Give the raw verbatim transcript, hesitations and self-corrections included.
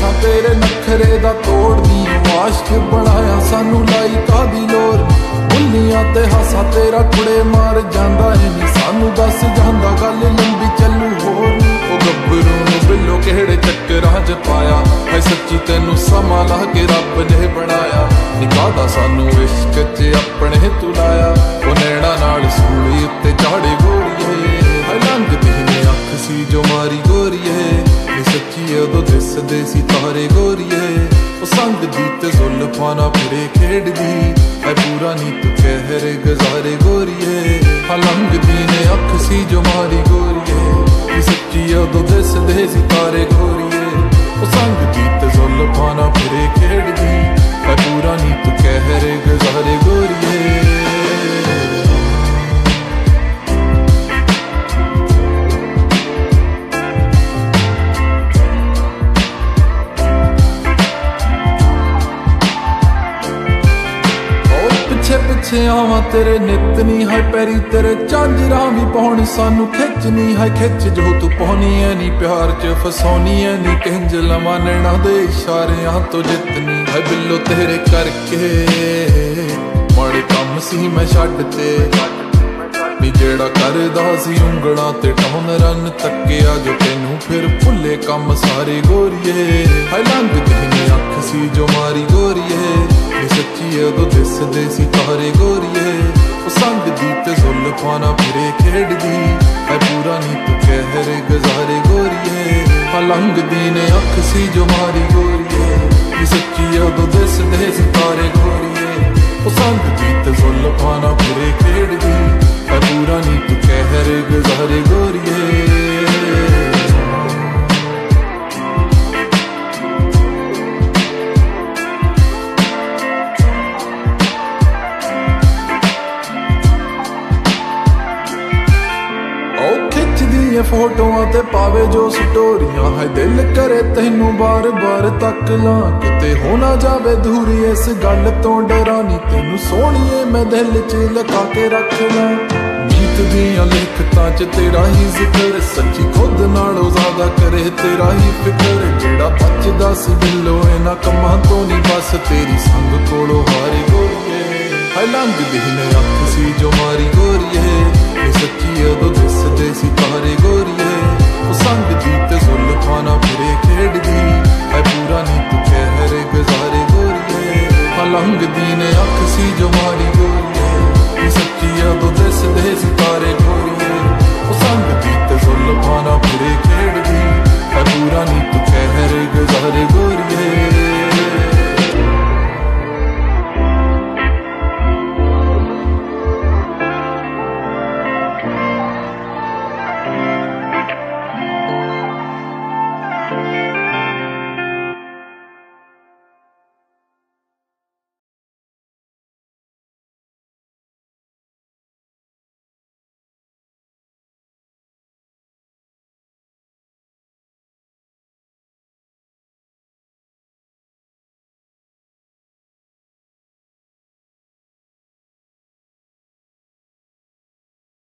असां तेरे नखरे दा तोड़नी आशिक बनाया सानू लाई कादी लोर बुल्लियां ते हासा तेरा कुड़े मार जांदा है नी सानू दस जांदा गल लंबी चलू होर नी ओ गब्बरू नू बिल्लो केड़े चक्करां च पाया है सच्ची तेनू समा ला के रब ने बनाया निकादा सानू इश्क च अपने तू लाया ओ नैना नाल सूली उत्ते चाड़े गोरीए है लंघदी ने अख सी जो मारी गोरीए नी सच्ची उदों दिसदे सी तारे गोरीए ओ संग दी ते जुल्फां नाल फिरे खेडदी है पूरा नी तू कहर गुजारे गोरीए हाँ लंघदी ने अख सी जो मारी गोरीए नी सच्ची उदों दिसदे सी तारे गोरीए ओ संग दी ते जुल्फां नाल फिरे खेडदी है पूरा नी तू कहर गुजारे गोरीए पिछे आवा तेरे नितनी है पैरी तेरे झांजरा भी पाउण सानू खिचनी है खिच जो तू पाउनी है नी प्यार च फसाउनी है नी किंज लवां नैना दे इशारियां तो जितनी है बिल्लो तेरे करके माड़े कम सी मैं छड्ड ते नी जेड़ा करदा सी उंगलां ते टौन रन तक्किया जो तेनू फिर भुल्ले कम सारे गोरीए है लंघदी ने अख सी जो मारी गोरीए नी सच्ची उदों दिसदे सी तारे गोरीए ओ संग दी ते जुल्फां नाल फिरे खेडदी है पूरा नी तू कहर गुजारे गोरीए हाँ लंघदी ने अख सी जो मारी गोरीए नी सच्ची उदों दिसदे सी तारे गोरीए ओ संग दी ते जुल्फां नाल फिरे खेडदी है पूरा नी तू कहर गुजारे गोरीए फोटोआं ते पावे जो स्टोरियां है दिल करे तेनू बार बार तक ला किते हो ना जावे दूरी इस गल तो डरानी तेनू सोहणीए मैं दिल च लगा के रख ला गीत दियां लिखतां च तेरा ही जिक्र सच्ची खुद नालों ज्यादा करे तेरा ही फिक्र जेड़ा बचदा सी बिल्लो इन्हां कम्मां तो नी बस तेरी संग कोलों हारी गोरीए है लंघदी ने अख सी जो मारी गोरीए नी सच्ची उदों दिसदे सी तारे गोरीए ओ संग दी ते जुल्फां नाल फिरे खेडदी है पूरा नी तू